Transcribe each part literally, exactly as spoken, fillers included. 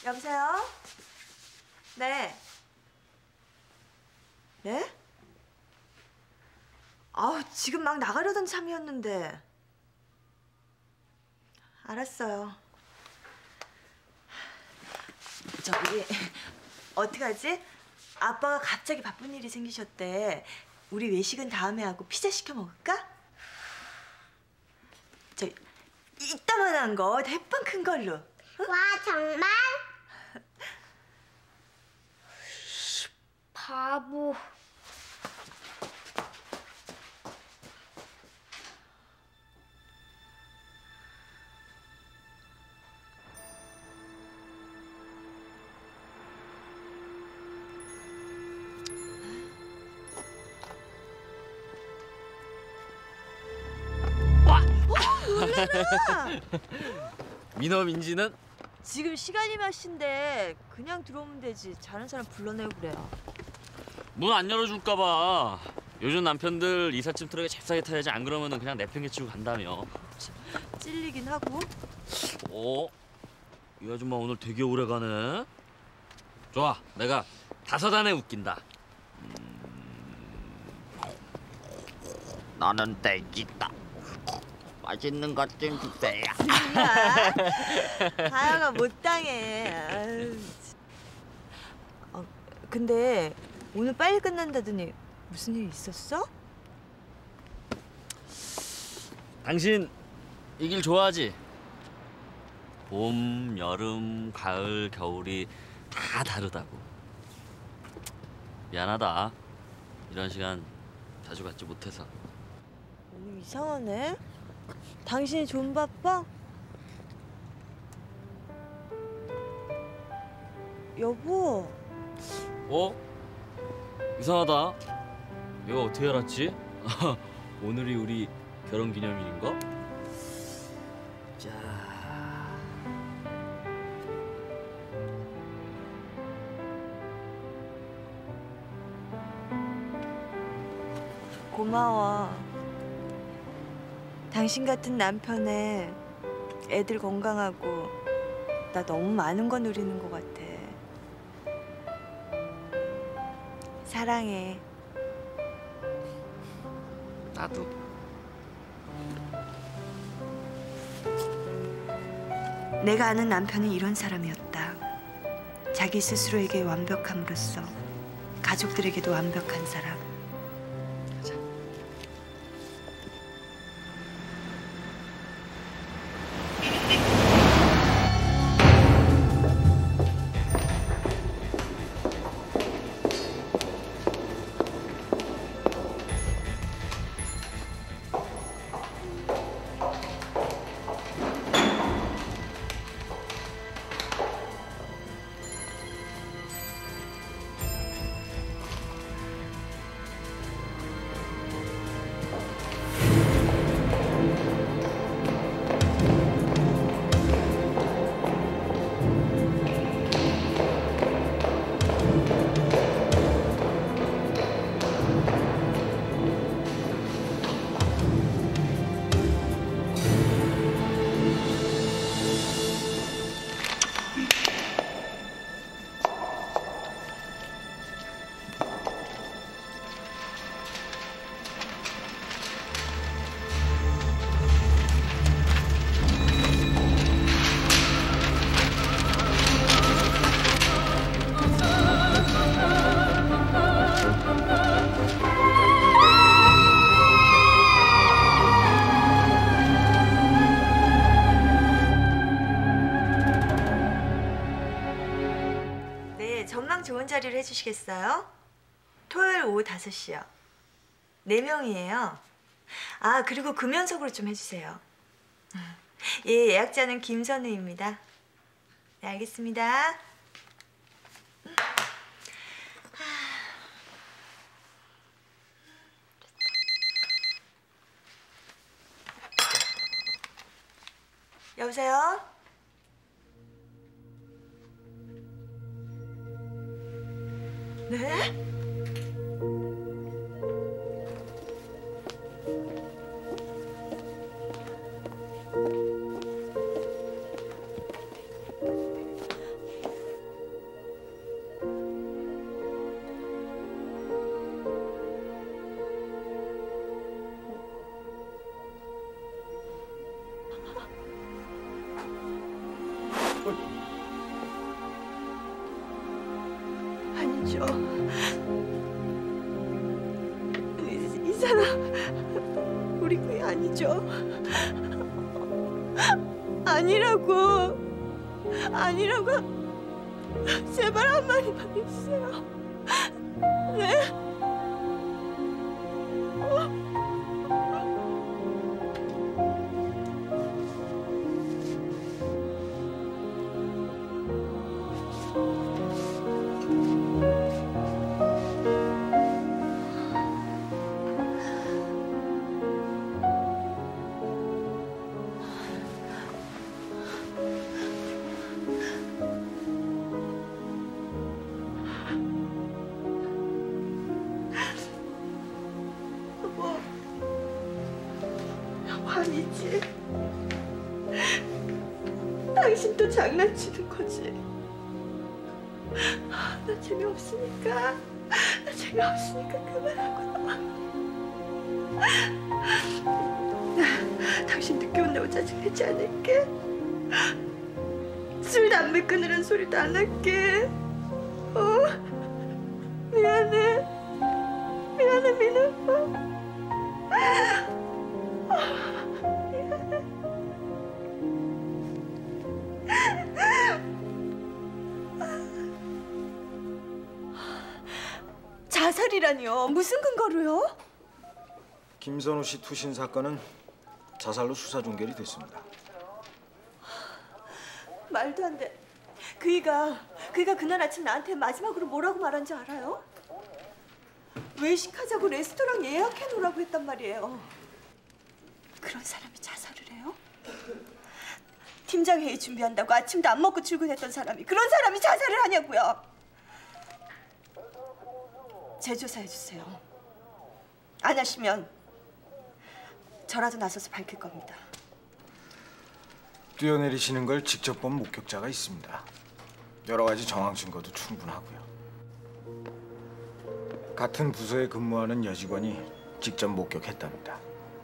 여보세요? 네. 네? 아우, 지금 막 나가려던 참이었는데. 알았어요. 저기, 어떡하지? 아빠가 갑자기 바쁜 일이 생기셨대. 우리 외식은 다음에 하고 피자 시켜 먹을까? 저기, 이따만한 거, 대빵 큰 걸로. 응? 와, 정말? 바보. 민호, 민지는? 지금 시간이 몇 시인데 그냥 들어오면 되지. 자는 사람 불러내고 그래요. 문 안 열어줄까 봐. 요즘 남편들 이삿짐 트럭에 잽싸게 타야지, 안 그러면은 그냥 내팽개치고 간다며. 찔리긴 하고. 어? 이 아줌마 오늘 되게 오래 가네. 좋아, 내가 다섯 안에 웃긴다. 음... 나는 돼지다. 맛있는 것 좀 주세요. 다영아 못 당해. 아유. 어, 근데 오늘 빨리 끝난다더니 무슨 일 있었어? 당신 이 길 좋아하지? 봄, 여름, 가을, 겨울이 다 다르다고. 미안하다. 이런 시간 자주 갖지 못해서. 오늘 이상하네. 당신이 좀 바빠? 여보. 어? 이상하다. 얘가 어떻게 알았지? 오늘이 우리 결혼기념일인가? 자... 고마워. 당신 같은 남편에 애들 건강하고 나 너무 많은 거 누리는 것 같아. 사랑해. 나도. 내가 아는 남편은 이런 사람이었다. 자기 스스로에게 완벽함으로써 가족들에게도 완벽한 사람. 전망 좋은 자리를 해주시겠어요? 토요일 오후 다섯 시요. 네 명이에요. 아, 그리고 금연석으로 좀 해주세요. 예, 예약자는 김선우입니다. 네, 알겠습니다. 여보세요? 네? 아니죠. 이, 이 사람 우리 그이 아니죠. 아니라고. 아니라고. 제발 한마디만 해주세요. 네? 어? 아니지. 당신도 장난치는 거지. 나 재미없으니까. 나 재미없으니까 그만하고. 나 당신 늦게 온다고 짜증내지 않을게. 술 담배 끊으란 소리도 안 할게. 어? 미안해. 미안해 민우. 자살이라니요? 무슨 근거로요? 김선우 씨 투신 사건은 자살로 수사 종결이 됐습니다. 말도 안 돼. 그이가 그이가 그날 아침 나한테 마지막으로 뭐라고 말한지 알아요? 외식하자고 레스토랑 예약해 놓으라고 했단 말이에요. 그런 사람이 자살을 해요? 팀장 회의 준비한다고 아침도 안 먹고 출근했던 사람이 그런 사람이 자살을 하냐고요? 재조사해 주세요. 안 하시면 저라도 나서서 밝힐 겁니다. 뛰어내리시는 걸 직접 본 목격자가 있습니다. 여러 가지 정황 증거도 충분하고요. 같은 부서에 근무하는 여직원이 직접 목격했답니다.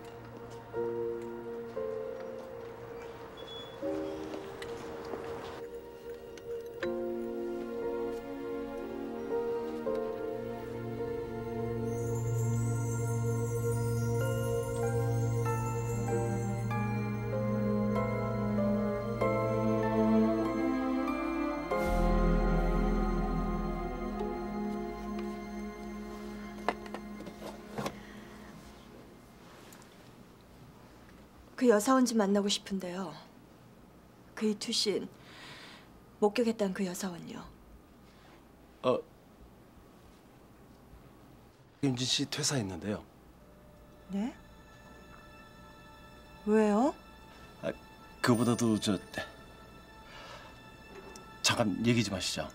그 여사원 좀 만나고 싶은데요. 그이 투신 목격했던 그 여사원요. 어, 김진 씨 퇴사했는데요. 네? 왜요? 아, 그보다도 저 잠깐 얘기 좀 하시죠.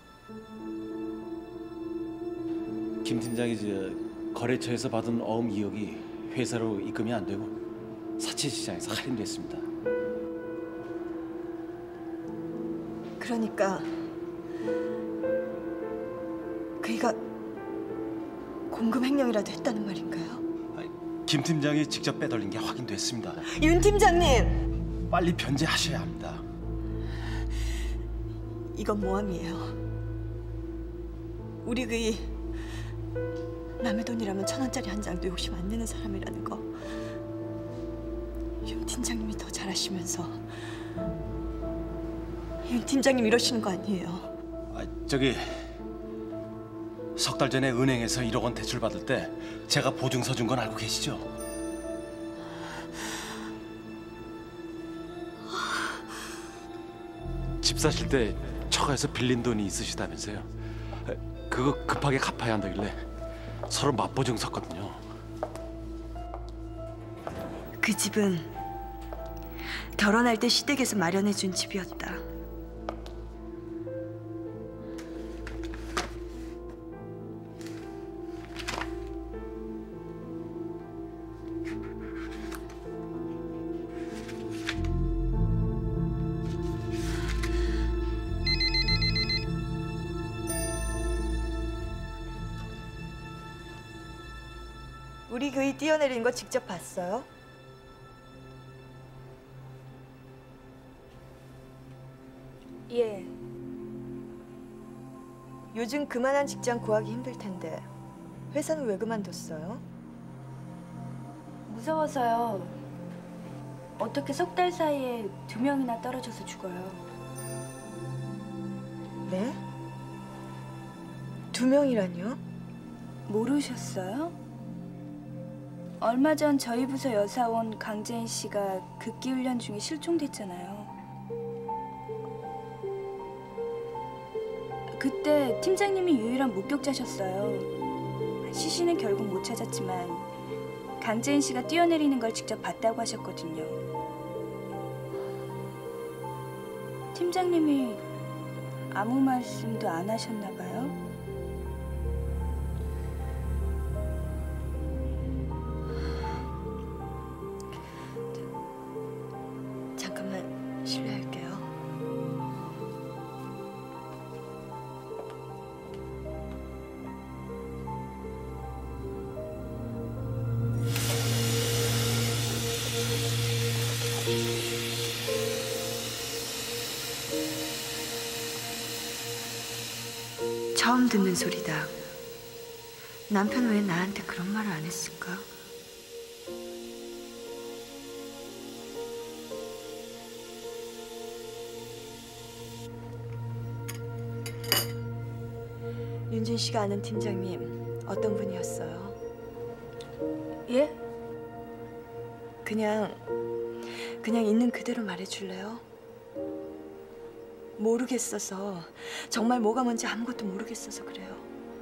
김 팀장이 저 거래처에서 받은 어음 이억이 회사로 입금이 안 되고 사채 시장에서 할인됐습니다. 그러니까 그이가 공금 횡령이라도 했다는 말인가요? 김 팀장이 직접 빼돌린 게 확인됐습니다. 윤 팀장님! 빨리 변제하셔야 합니다. 이건 모함이에요. 우리 그이 남의 돈이라면 천 원짜리 한 장도 욕심 안 내는 사람이라는 거 윤 팀장님이 더 잘하시면서 윤 팀장님 이러시는 거 아니에요? 아, 저기 석 달 전에 은행에서 일억 원 대출 받을 때 제가 보증서 준 건 알고 계시죠? 집 사실 때 처가에서 빌린 돈이 있으시다면서요? 그거 급하게 갚아야 한다길래 서로 맞보증 섰거든요. 그 집은 결혼할 때 시댁에서 마련해 준 집이었다. 우리 그이 뛰어내린 거 직접 봤어요? 예. 요즘 그만한 직장 구하기 힘들 텐데 회사는 왜 그만뒀어요? 무서워서요. 어떻게 석 달 사이에 두 명이나 떨어져서 죽어요. 네? 두 명이라뇨? 모르셨어요? 얼마 전 저희 부서 여사원 강재인 씨가 극기 훈련 중에 실종됐잖아요. 그때 팀장님이 유일한 목격자셨어요. 시신은 결국 못 찾았지만 강재인 씨가 뛰어내리는 걸 직접 봤다고 하셨거든요. 팀장님이 아무 말씀도 안 하셨나 봐요. 잠깐만 실례할게요. 처음 듣는 소리다. 남편 왜 나한테 그런 말을 안 했을까? 윤진 씨가 아는 팀장님 어떤 분이었어요? 예? 그냥 그냥 있는 그대로 말해줄래요? 모르겠어서 정말 뭐가 뭔지 아무것도 모르겠어서 그래요.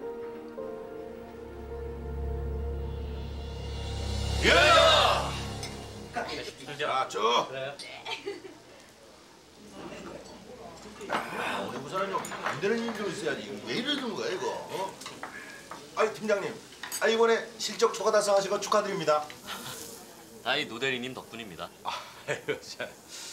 자, 쭉. 아, 우리 부사는 안 되는 일도 있어야지. 이거 왜 이러는 거야 이거? 어? 아이 팀장님, 아 이번에 실적 초과 달성하신 거 축하드립니다. 아이 노 대리님 덕분입니다. 아이고 참.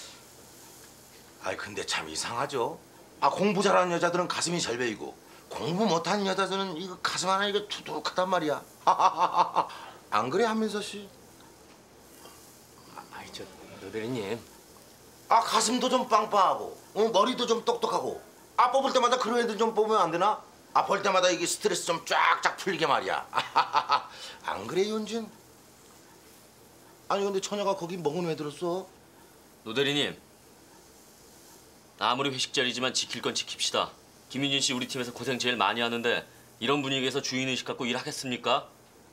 아이 근데 참 이상하죠. 아 공부 잘하는 여자들은 가슴이 절벽이고 공부 못하는 여자들은 이거 가슴 하나 이거 두둑하단 말이야. 안 그래 한민서 씨? 아이 저 노 대리님 아 가슴도 좀 빵빵하고 어, 머리도 좀 똑똑하고 아 뽑을 때마다 그런 애들 좀 뽑으면 안 되나? 아 볼 때마다 이게 스트레스 좀 쫙쫙 풀리게 말이야. 안 그래 윤진? 아니 근데 처녀가 거기 먹은 왜 들었어? 노 대리님, 아무리 회식 자리지만 지킬 건 지킵시다. 김윤진 씨 우리 팀에서 고생 제일 많이 하는데 이런 분위기에서 주인의식 갖고 일하겠습니까?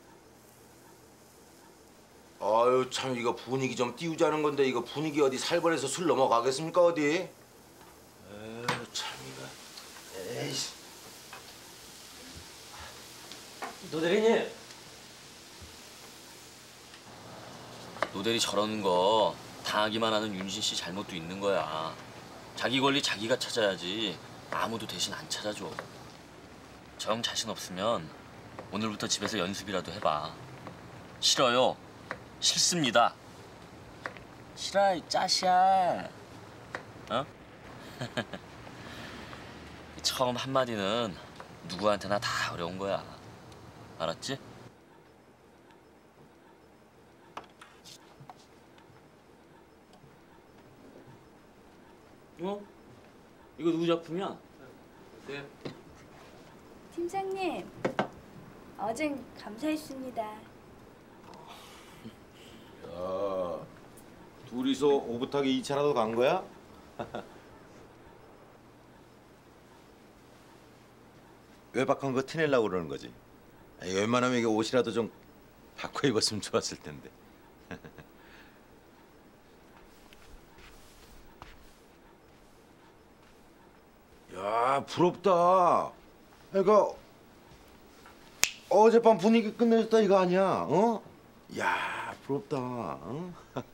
아유 참 이거 분위기 좀 띄우자는 건데 이거 분위기 어디 살벌해서 술 넘어가겠습니까 어디? 에휴 참 이거 에이씨. 노 대리님 노 대리 저러는 거 당하기만 하는 윤진 씨 잘못도 있는 거야. 자기 권리 자기가 찾아야지 아무도 대신 안 찾아줘. 정 자신 없으면 오늘부터 집에서 연습이라도 해봐. 싫어요. 싫습니다. 싫어 이 짜샤. 어? 처음 한마디는 누구한테나 다 어려운 거야. 알았지? 어? 이거 누구 작품이야? 네. 팀장님, 어젠 감사했습니다. 야 둘이서 오붓하게 이 차라도 간 거야? 외박한 거 티내려고 그러는 거지. 아니, 웬만하면 이게 옷이라도 좀 바꿔 입었으면 좋았을 텐데. 야 부럽다. 그러니까 어젯밤 분위기 끝내줬다 이거 아니야? 어? 야 부럽다. 어?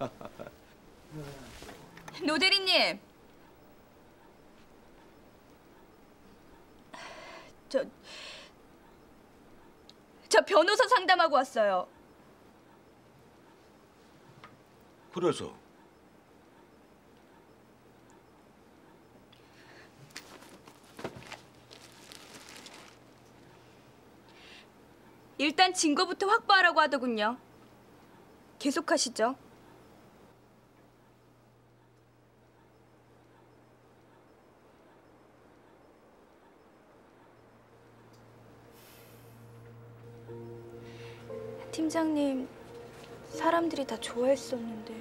노 대리님, 저, 저 변호사 상담하고 왔어요. 그래서 일단 증거부터 확보하라고 하더군요. 계속하시죠. 팀장님, 사람들이 다 좋아했었는데.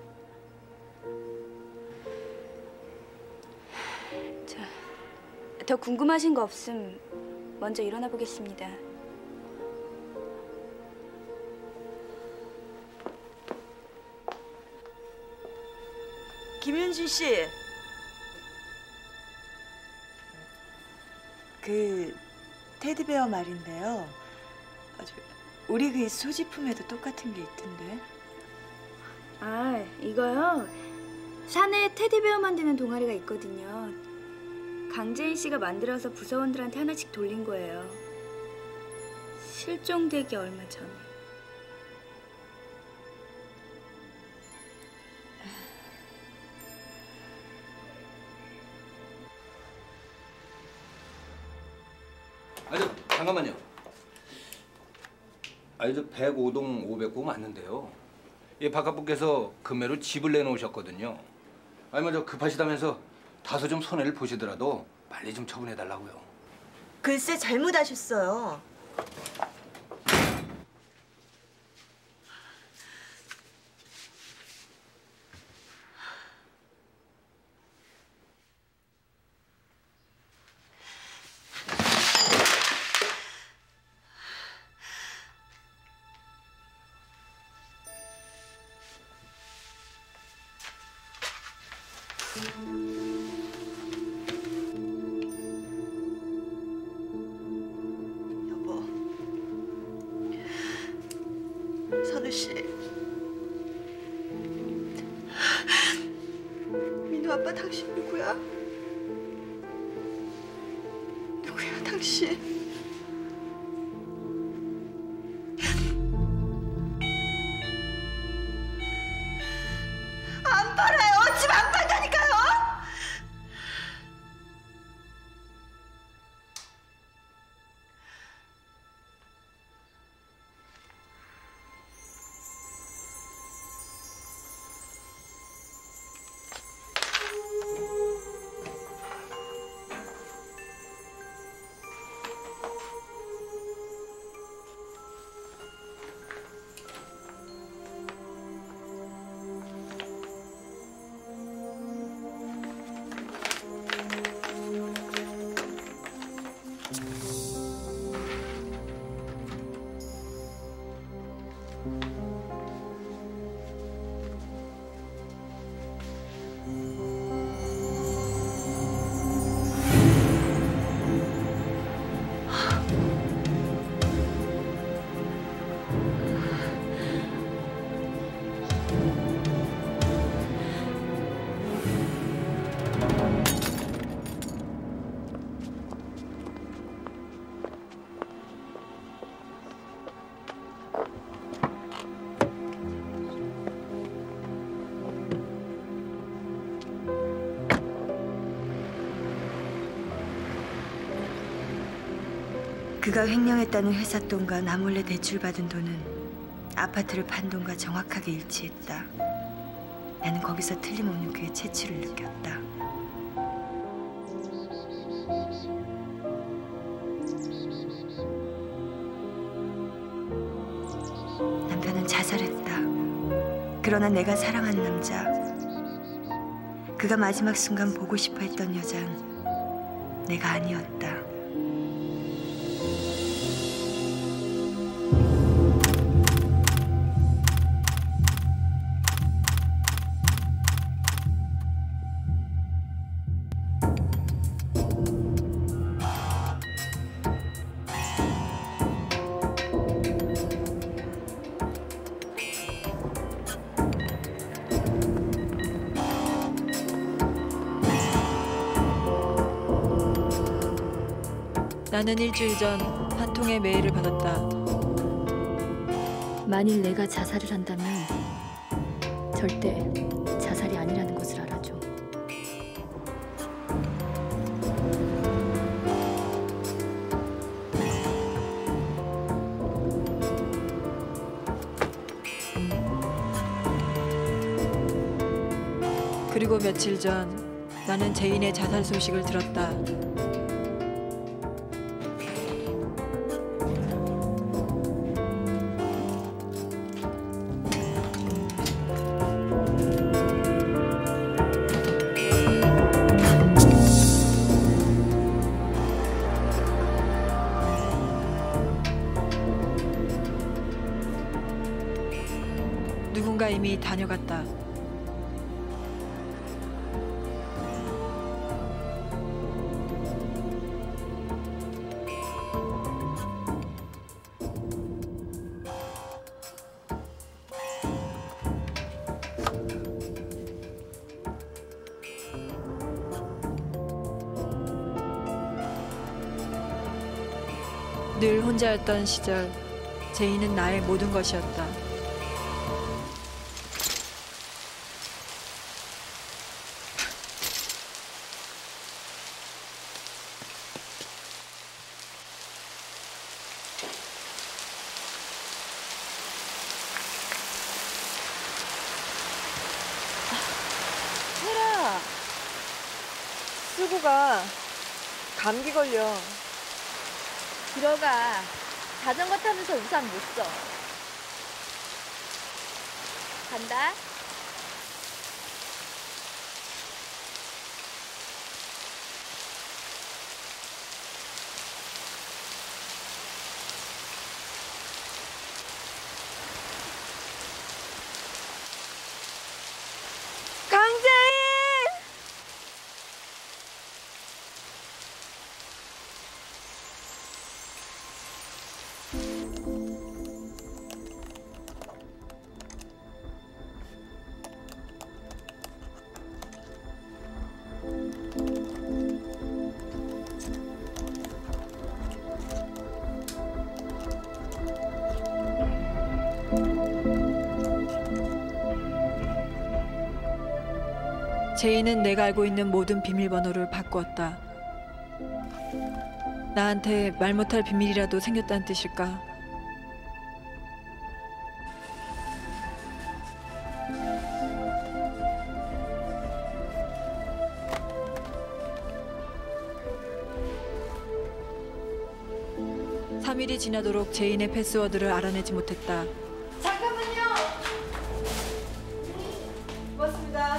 자, 더 궁금하신 거 없음 먼저 일어나 보겠습니다. 김윤진 씨, 그 테디베어 말인데요. 아주 우리 그 소지품에도 똑같은 게 있던데. 아, 이거요? 사내에 테디베어 만드는 동아리가 있거든요. 강재인 씨가 만들어서 부서원들한테 하나씩 돌린 거예요. 실종되기 얼마 전에. 아니, 저, 잠깐만요. 아니, 저 백오 동 오백 구 맞는데요. 예, 바깥분께서 금매로 집을 내놓으셨거든요. 아니, 뭐 저 급하시다면서 다소 좀 손해를 보시더라도 빨리 좀 처분해달라고요. 글쎄 잘못하셨어요. 여보, 선우 씨, 민우 아빠 당신 누구야? 누구야 당신? 안 팔아요. 집 안 판다니까요. 그가 횡령했다는 회사 돈과 나 몰래 대출받은 돈은 아파트를 판 돈과 정확하게 일치했다. 나는 거기서 틀림없는 그의 채취를 느꼈다. 남편은 자살했다. 그러나 내가 사랑한 남자, 그가 마지막 순간 보고 싶어 했던 여잔 내가 아니었다. 나는 일주일 전 한 통의 메일을 받았다. 만일 내가 자살을 한다면 절대 자살이 아니라는 것을 알아줘. 그리고 며칠 전 나는 제인의 자살 소식을 들었다. 누군가 이미 다녀갔다. 늘 혼자였던 시절, 제이는 나의 모든 것이었다. 혜라, 쓰고 가. 감기 걸려. 들어가. 자전거 타면서 우산 못 써. 간다. 강재인! 제이는 내가 알고 있는 모든 비밀번호를 바꾸었다. 나한테 말 못할 비밀이라도 생겼다는 뜻일까? 삼 일이 지나도록 제인의 패스워드를 알아내지 못했다. 잠깐만요. 고맙습니다.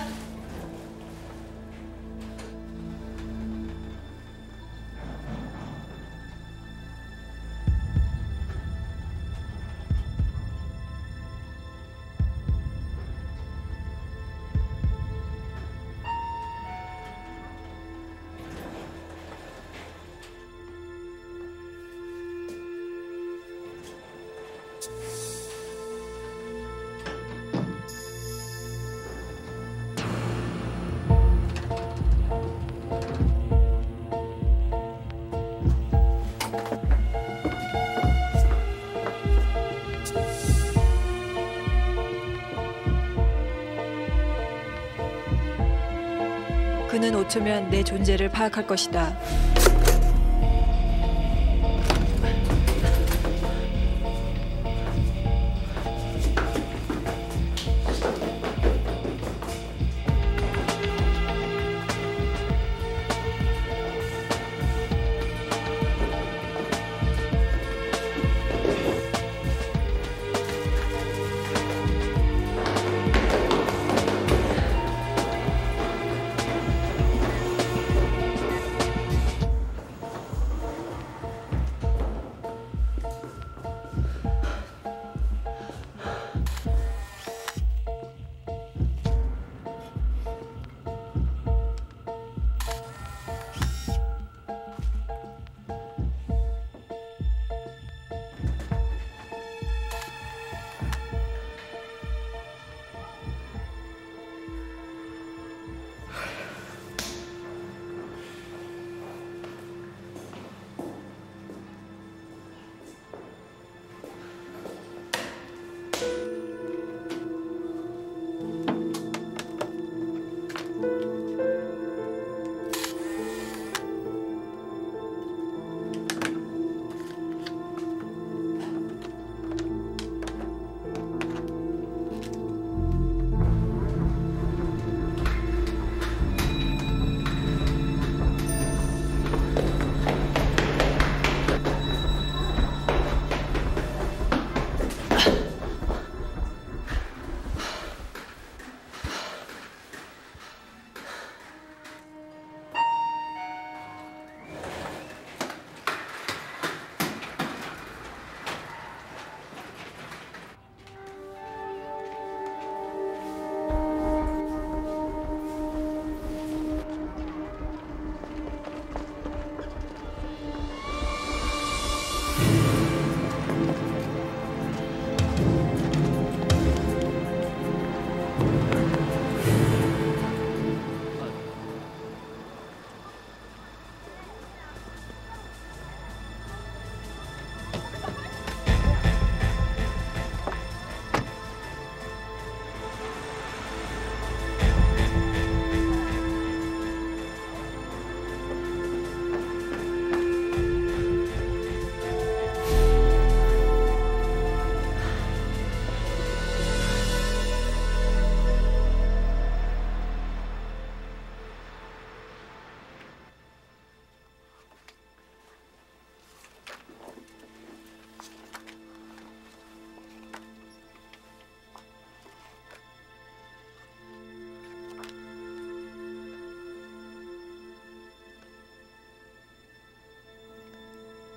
그는 어쩌면 내 존재를 파악할 것이다.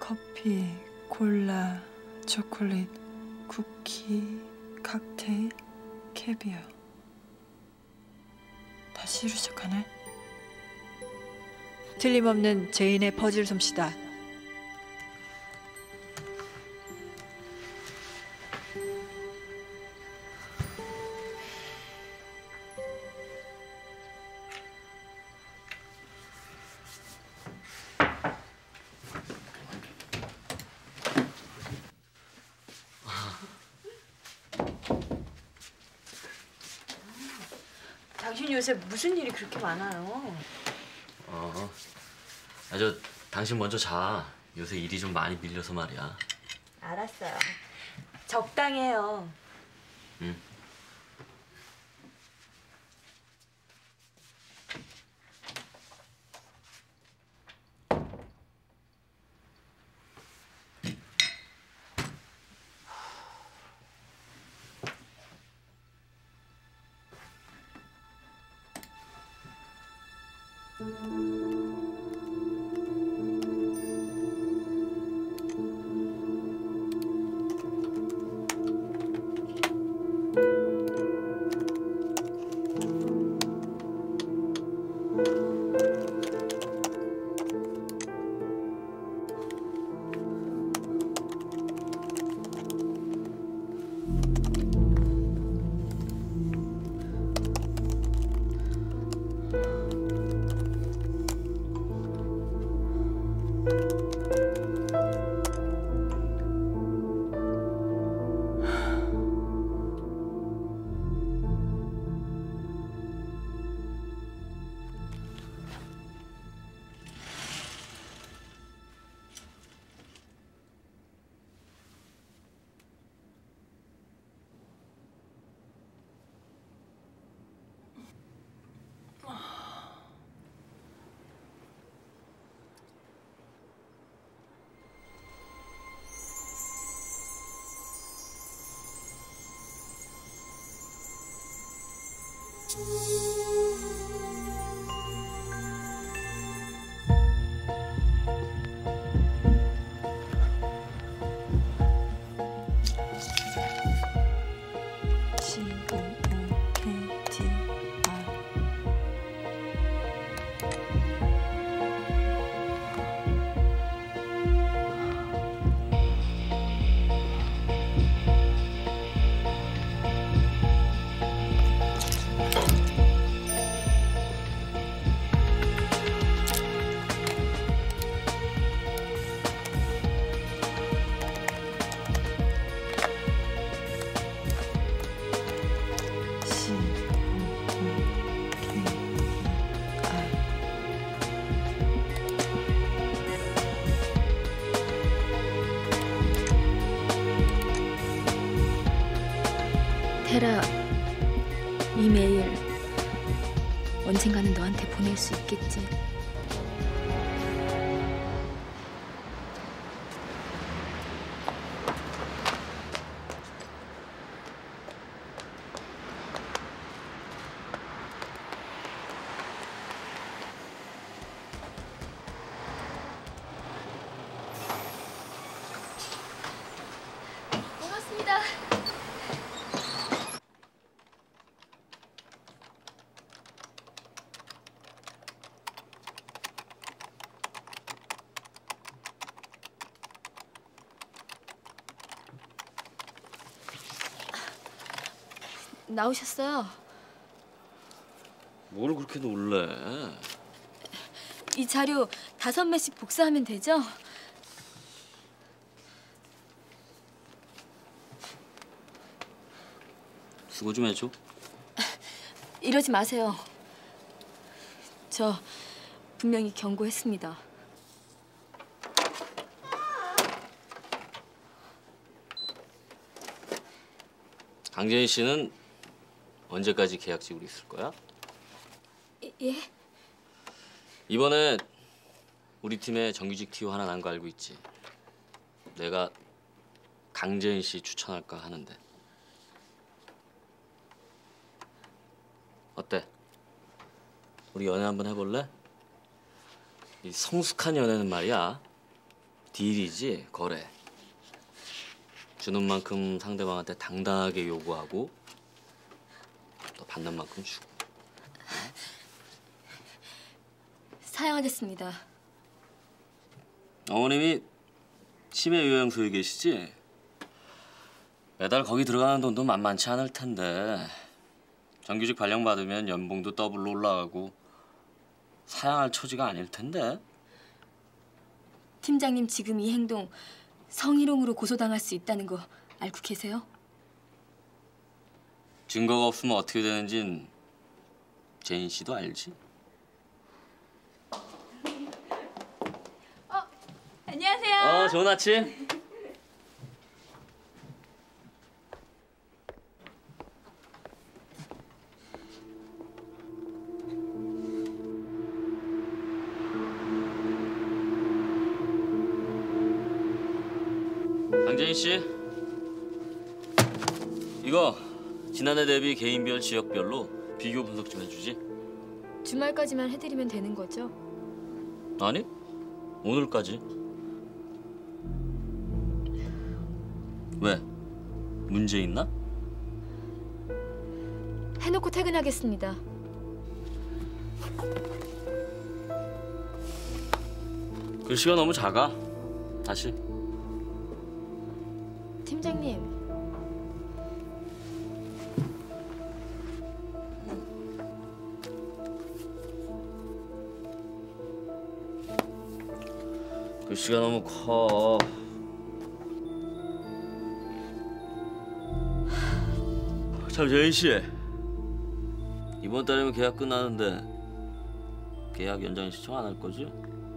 커피, 콜라, 초콜릿, 쿠키, 칵테일, 캐비어. 다시 시로 시작하네. 틀림없는 제인의 퍼즐 솜씨다. 당신 요새 무슨 일이 그렇게 많아요? 어. 아, 저 당신 먼저 자. 요새 일이 좀 많이 밀려서 말이야. 알았어요. 적당해요. 응. 테라, 이 메일 언젠가는 너한테 보낼 수 있겠지. 고맙습니다. 나오셨어요? 뭘 그렇게 놀래? 이 자료 다섯 매씩 복사하면 되죠? 수고 좀 해줘. 이러지 마세요. 저 분명히 경고했습니다. 강재인 씨는 언제까지 계약직으로 있을 거야? 예? 이번에 우리 팀에 정규직 티오 하나 난 거 알고 있지? 내가 강재인 씨 추천할까 하는데. 어때? 우리 연애 한번 해볼래? 이 성숙한 연애는 말이야. 딜이지, 거래. 주는 만큼 상대방한테 당당하게 요구하고 또 받는 만큼 주고. 사양하겠습니다. 어머님이 치매 요양소에 계시지? 매달 거기 들어가는 돈도 만만치 않을 텐데 정규직 발령받으면 연봉도 더블로 올라가고 사양할 처지가 아닐 텐데. 팀장님 지금 이 행동 성희롱으로 고소당할 수 있다는 거 알고 계세요? 증거가 없으면 어떻게 되는진 제인 씨도 알지? 어, 안녕하세요. 어, 좋은 아침. 강재인 씨, 이거 지난해 대비 개인별, 지역별로 비교 분석 좀 해주지. 주말까지만 해드리면 되는 거죠? 아니, 오늘까지. 왜? 문제 있나? 해놓고 퇴근하겠습니다. 글씨가 너무 작아. 다시. 팀장님. 글씨가 너무 커. 참, 재인 씨. 이번 달이면 계약 끝나는데 계약 연장 신청 안 할 거지?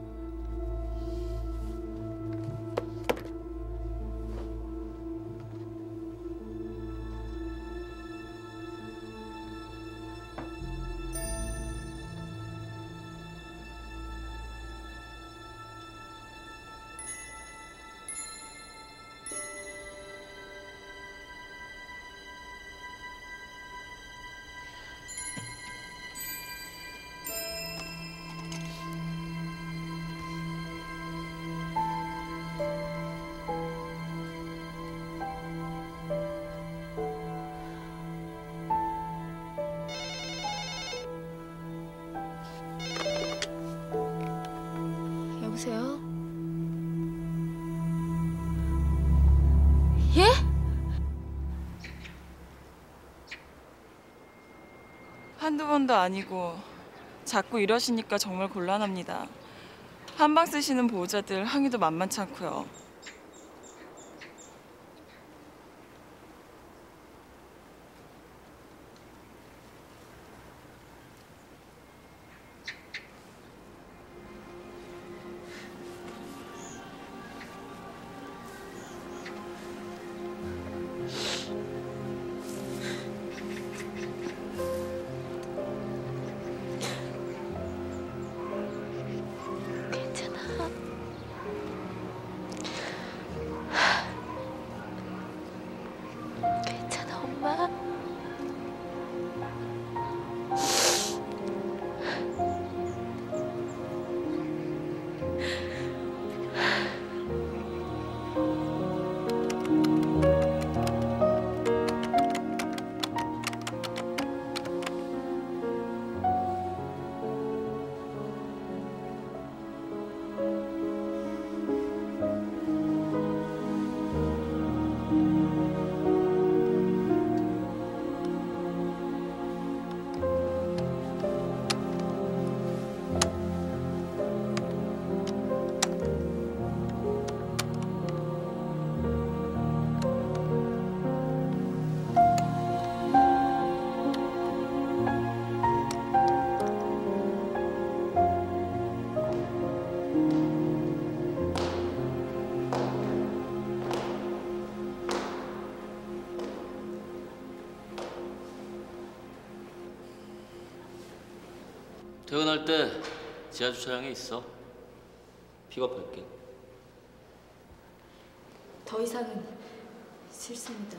여보세요? 예? 한두 번도 아니고 자꾸 이러시니까 정말 곤란합니다. 한방 쓰시는 보호자들 항의도 만만치 않고요. 괜찮아, 엄마. 퇴근할 때 지하 주차장에 있어. 픽업할게. 더 이상은 싫습니다.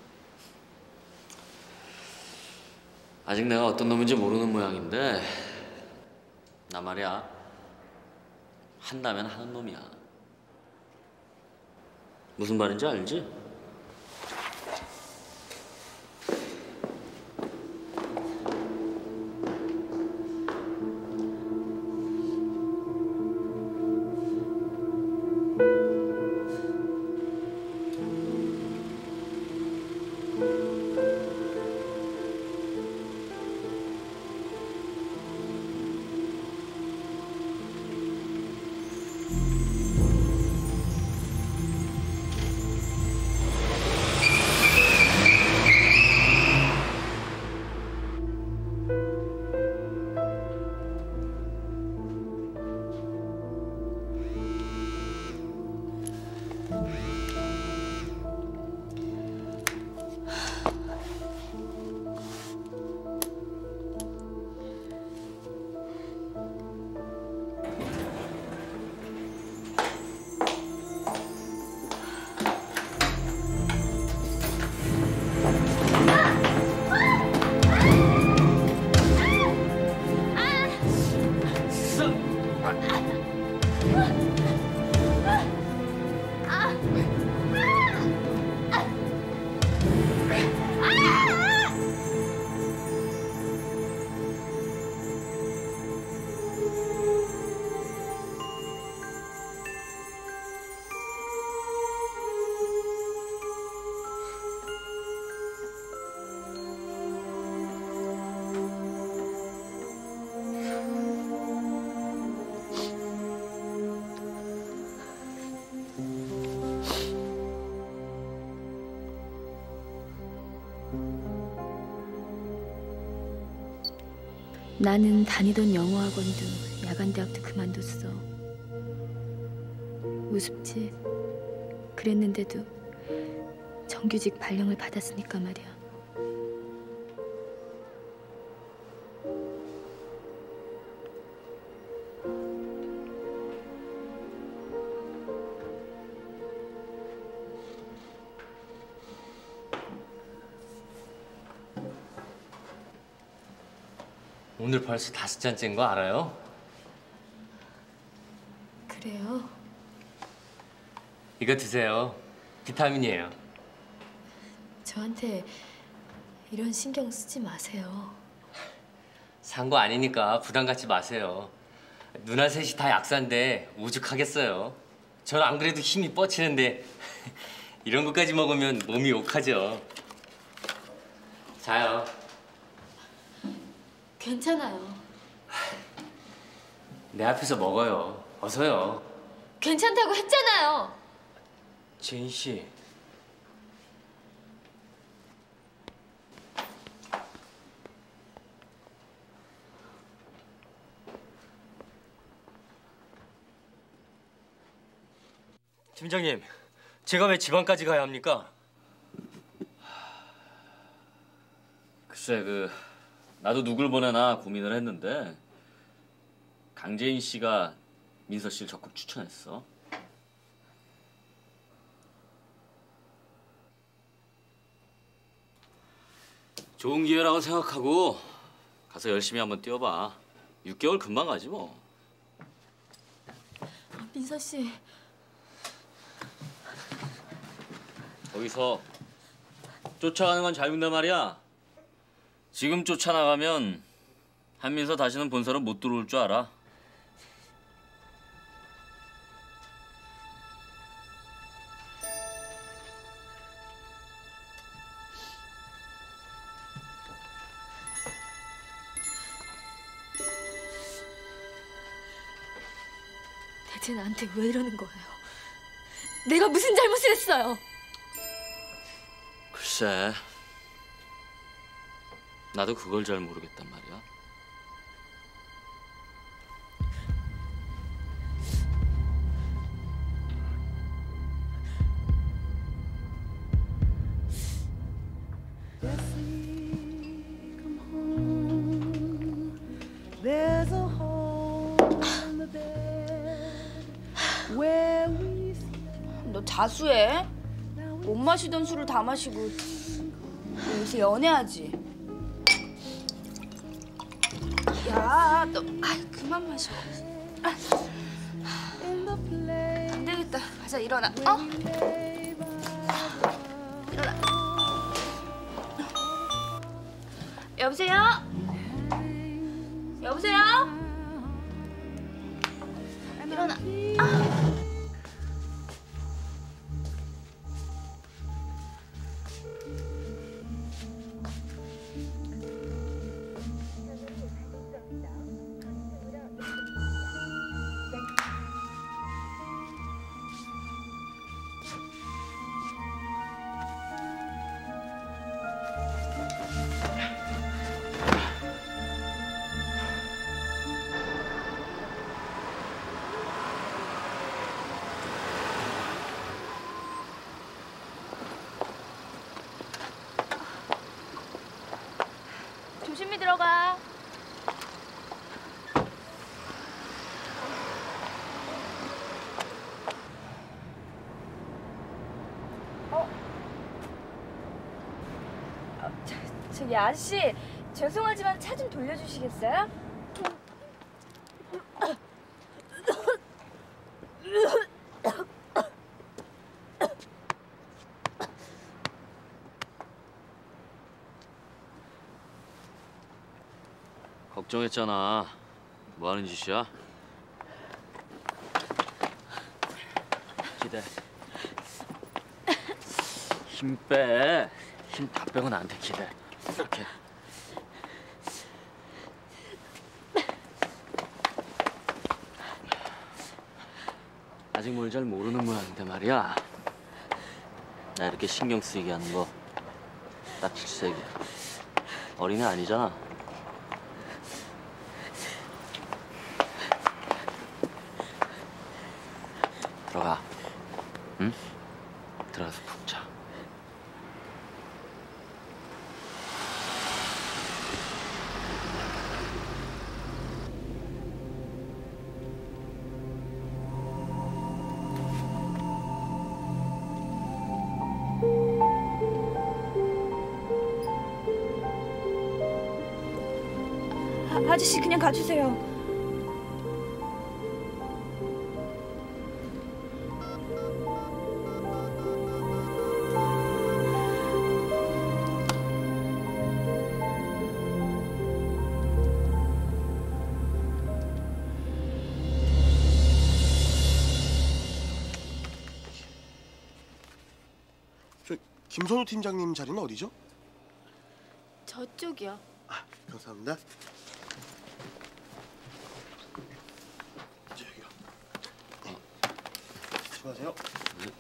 아직 내가 어떤 놈인지 모르는 모양인데 나 말이야, 한다면 하는 놈이야. 무슨 말인지 알지? 나는 다니던 영어학원도 야간대학도 그만뒀어. 우습지? 그랬는데도 정규직 발령을 받았으니까 말이야. 오늘 벌써 다섯 잔째인 거 알아요? 그래요? 이거 드세요. 비타민이에요. 저한테 이런 신경 쓰지 마세요. 산 거 아니니까 부담 갖지 마세요. 누나 셋이 다 약사인데 오죽하겠어요. 저는 안 그래도 힘이 뻗치는데 이런 것까지 먹으면 몸이 욕하죠. 자요. 괜찮아요. 내 앞에서 먹어요. 어서요. 괜찮다고 했잖아요. 제인 씨. 팀장님, 제가 왜 지방까지 가야 합니까? 글쎄, 그 나도 누굴 보내나 고민을 했는데 강재인 씨가 민서 씨를 적극 추천했어. 좋은 기회라고 생각하고 가서 열심히 한번 뛰어봐. 육 개월 금방 가지 뭐. 민서 씨. 거기서 쫓아가는 건 자유인데 말이야. 지금 쫓아나가면 한민서 다시는 본사로 못 들어올 줄 알아. 대체 나한테 왜 이러는 거예요? 내가 무슨 잘못을 했어요? 글쎄, 나도 그걸 잘 모르겠단 말이야. 너 자수해? 못 마시던 술을 다 마시고 요새 연애하지? 야, 너 아이, 그만 마셔. 안 되겠다. 가자, 일어나. 어? 여보세요? 여보세요? 일어나. 아. 조심히 들어가. 어? 아, 저, 저기 아저씨, 죄송하지만 차 좀 돌려주시겠어요? 걱정했잖아. 뭐 하는 짓이야? 기대. 힘 빼. 힘 다 빼고 나한테 기대. 이렇게. 아직 뭘 잘 모르는 모양인데 말이야. 나 이렇게 신경 쓰이게 하는 거 딱 질색이야. 어린애 아니잖아. 들어가. 응? 들어가서 푹 자. 아, 아저씨 그냥 가주세요. 저 김선우 팀장님 자리는 어디죠? 저쪽이요. 아, 감사합니다. 저기요. 네. 수고하세요. 네.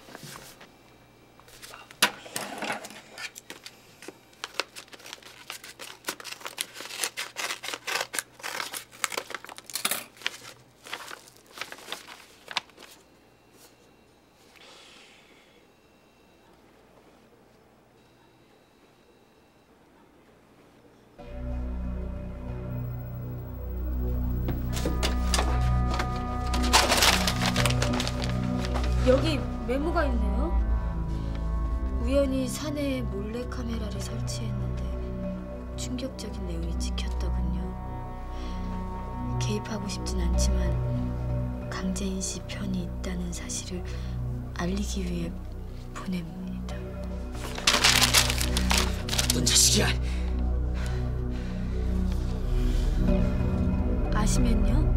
여기 메모가 있네요. 우연히 사내에 몰래카메라를 설치했는데 충격적인 내용이 찍혔더군요. 개입하고 싶진 않지만 강재인 씨 편이 있다는 사실을 알리기 위해 보냅니다. 어떤 자식이야? 아시면요?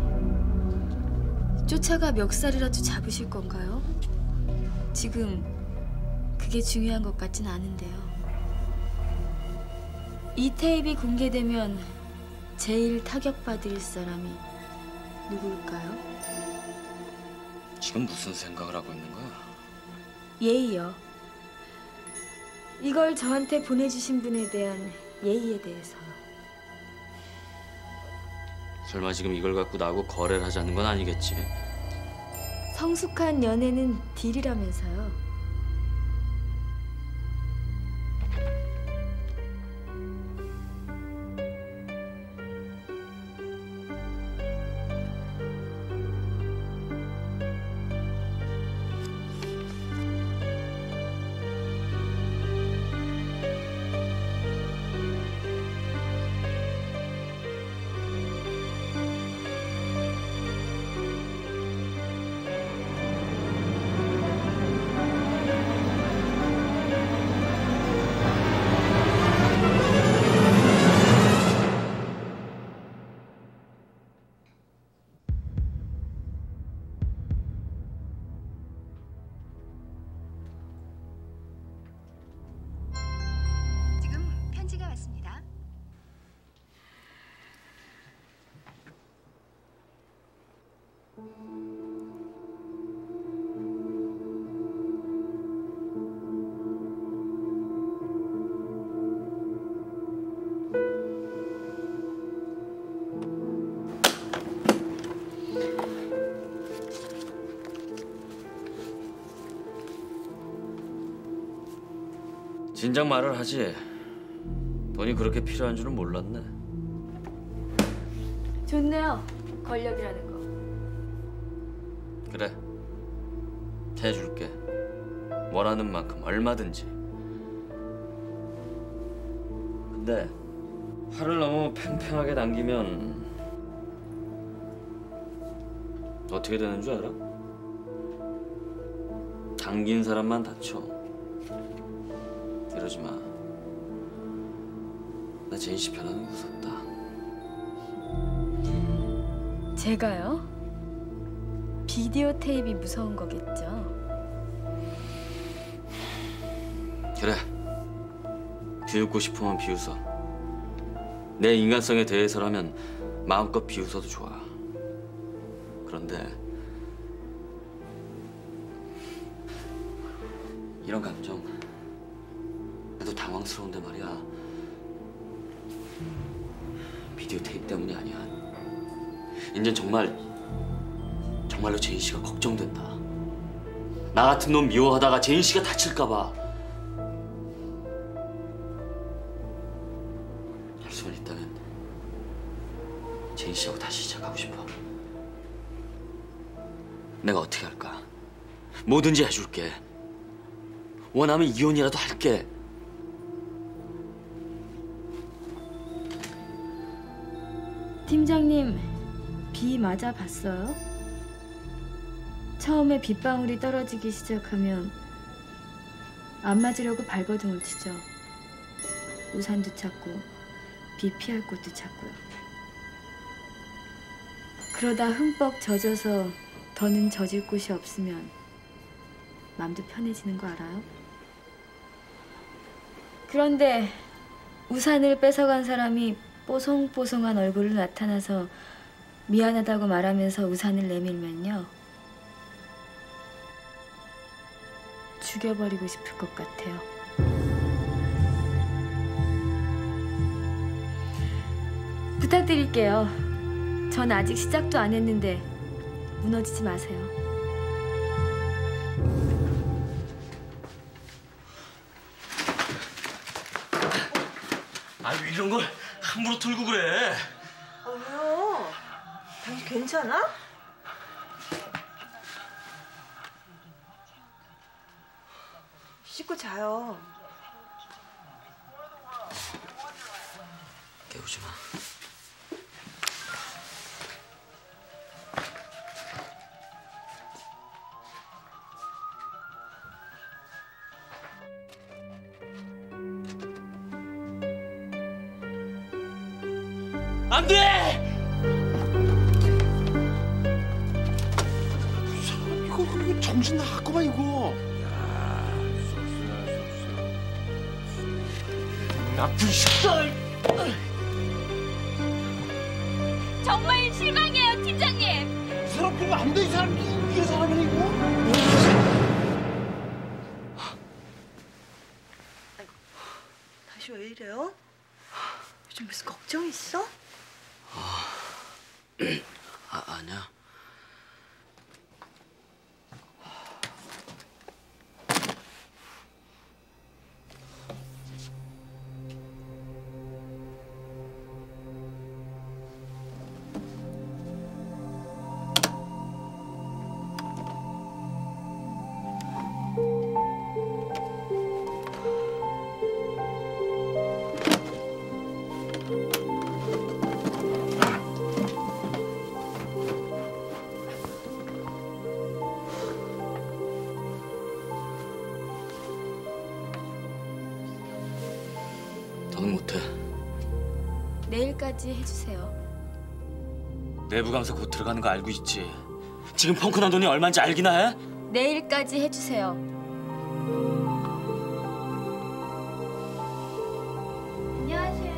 쫓아가 멱살이라도 잡으실 건가요? 지금 그게 중요한 것 같진 않은데요. 이 테이프가 공개되면 제일 타격받을 사람이 누굴까요? 지금 무슨 생각을 하고 있는 거야? 예의요. 이걸 저한테 보내주신 분에 대한 예의에 대해서요. 설마 지금 이걸 갖고 나하고 거래를 하자는 건 아니겠지? 성숙한 연애는 딜이라면서요. 진작 말을 하지. 돈이 그렇게 필요한 줄은 몰랐네. 좋네요. 권력이라는 거. 그래. 해줄게. 원하는 만큼 얼마든지. 근데 화를 너무 팽팽하게 남기면 어떻게 되는 줄 알아? 당긴 사람만 다쳐. 이러지 마. 나 제인 씨 변하는 게 무섭다. 제가요? 비디오 테이프이 무서운 거겠죠? 그래. 비웃고 싶으면 비웃어. 내 인간성에 대해서라면 마음껏 비웃어도 좋아. 그런데 이런 감정 나도 당황스러운데 말이야. 비디오 테이프 때문이 아니야. 이젠 정말 정말로 제인 씨가 걱정된다. 나 같은 놈 미워하다가 제인 씨가 다칠까 봐. 할 수만 있다면 제인 씨하고 다시 시작하고 싶어. 내가 어떻게 할까? 뭐든지 해줄게. 원하면 이혼이라도 할게. 팀장님, 비 맞아 봤어요? 처음에 빗방울이 떨어지기 시작하면 안 맞으려고 발버둥을 치죠. 우산도 찾고 비 피할 곳도 찾고요. 그러다 흠뻑 젖어서 더는 젖을 곳이 없으면 마음도 편해지는 거 알아요? 그런데 우산을 뺏어간 사람이 뽀송뽀송한 얼굴로 나타나서 미안하다고 말하면서 우산을 내밀면요. 죽여버리고 싶을 것 같아요. 부탁드릴게요. 전 아직 시작도 안 했는데 무너지지 마세요. 아, 왜 이런 걸 함부로 들고 그래? 아, 왜요? 당신 괜찮아? 씻고 자요. 깨우지 마. 안 돼! 이거, 이거 정신 나갔구만 이거. 나쁜 놈! 정말 실망이에요, 팀장님. 이 사람 그러면 안 돼. 이 사람 이런 사람이네 이거. 다시 왜 이래요? 요즘 무슨 걱정 있어? 아, 아니야. 더는 못해. 내일까지 해주세요. 내부 감사 곧 들어가는 거 알고 있지? 지금 펑크난 돈이 얼마인지 알기나 해? 내일까지 해주세요. 안녕하세요.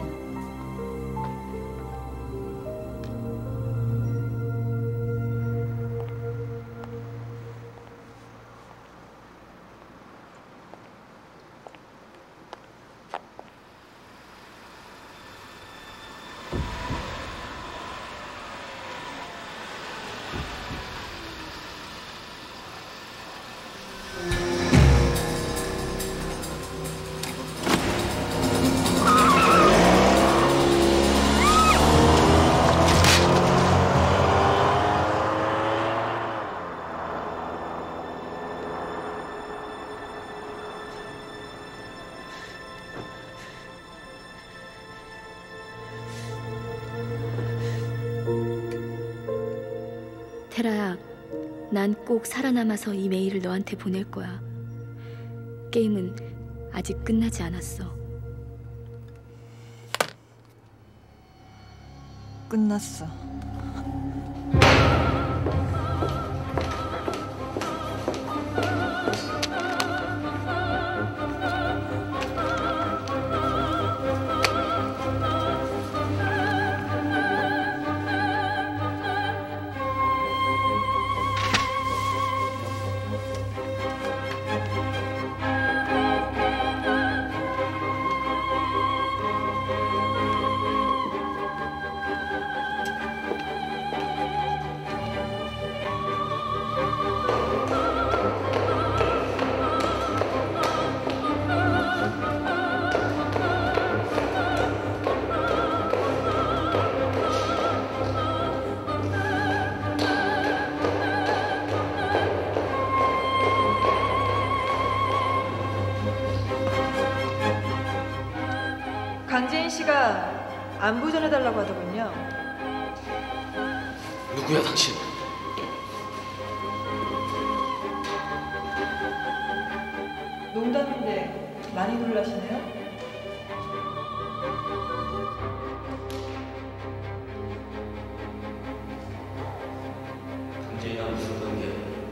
테라야, 난 꼭 살아남아서 이 메일을 너한테 보낼 거야. 게임은 아직 끝나지 않았어. 끝났어. 강재인 씨가 안부 전해달라고 하더군요. 누구야 당신? 농담인데 많이 놀라시네요? 강재인이랑 무슨 관계?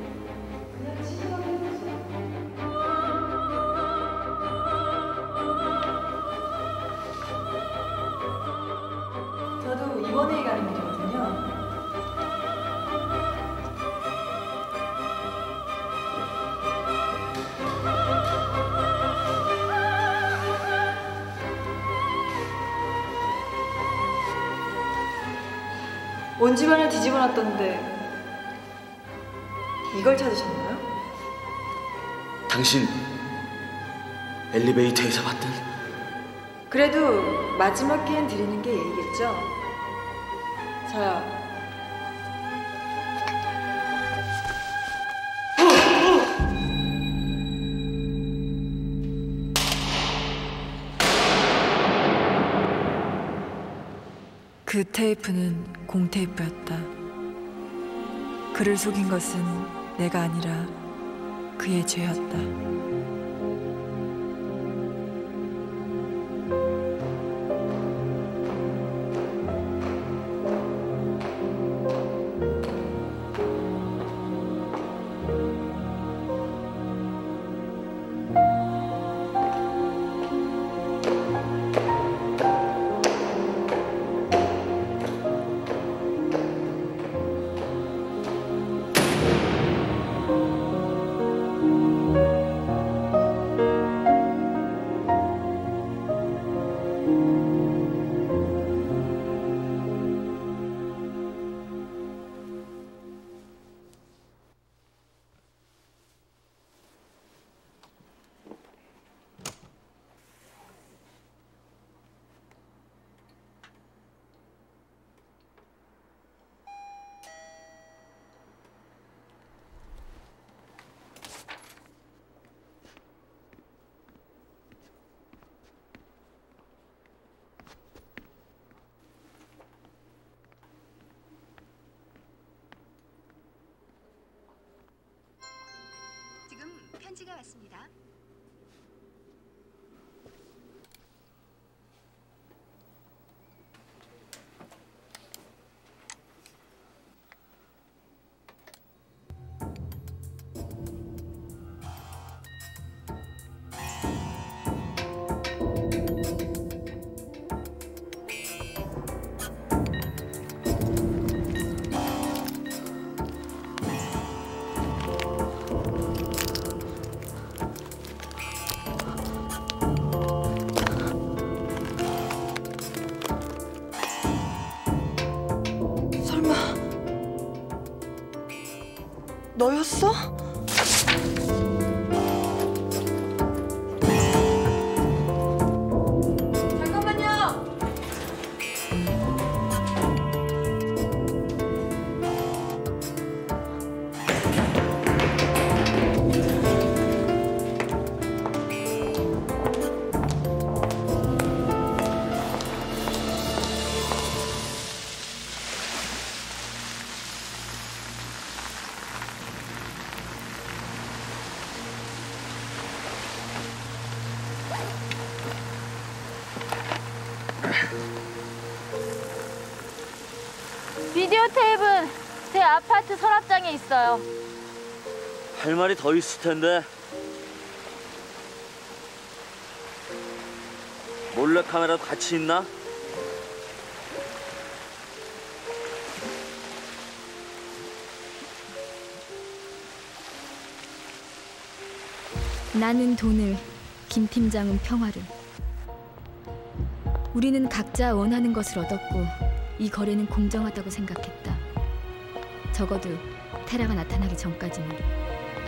저도 이번에 가는 길이거든요. 온 집안을 뒤집어 놨던데 이걸 찾으셨나요? 당신 엘리베이터에서 봤던 그래도 마지막 기회는 드리는 게 예의겠죠? 자, 그 테이프는 공테이프였다. 그를 속인 것은 내가 아니라 그의 죄였다. 편지가 왔습니다. 너였어? 잠깐만요. 비디오 테이프는 제 아파트 서랍장에 있어요. 할 말이 더 있을 텐데. 몰래카메라도 같이 있나? 나는 돈을, 김 팀장은 평화를. 우리는 각자 원하는 것을 얻었고 이 거래는 공정하다고 생각했다. 적어도 테라가 나타나기 전까지는.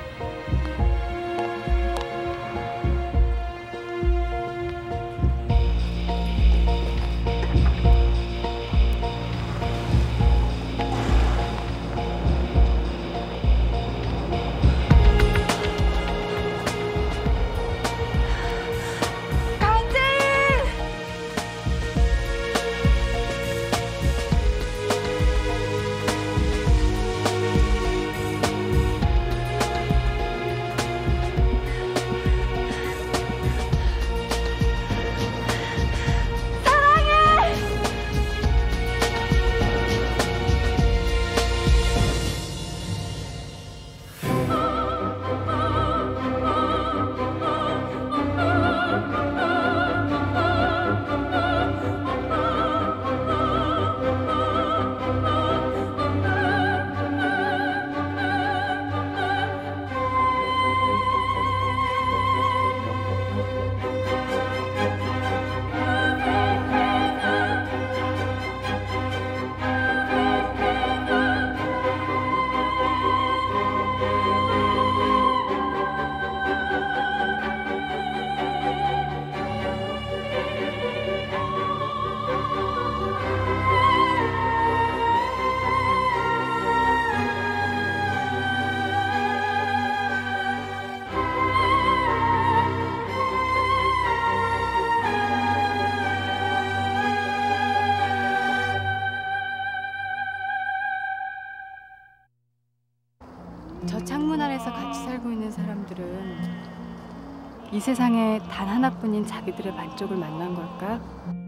저 창문 아래서 같이 살고 있는 사람들은 이 세상에 단 하나뿐인 자기들의 반쪽을 만난 걸까?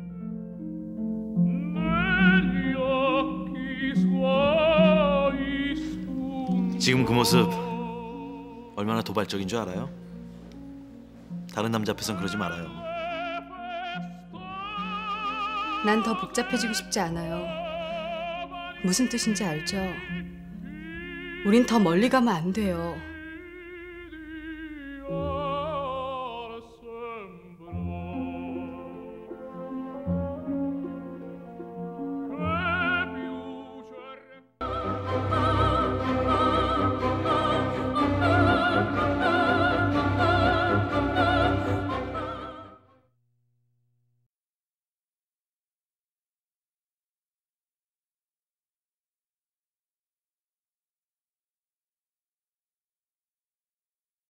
지금 그 모습 얼마나 도발적인 줄 알아요? 다른 남자 앞에선 그러지 말아요. 난 더 복잡해지고 싶지 않아요. 무슨 뜻인지 알죠? 우린 더 멀리 가면 안 돼요.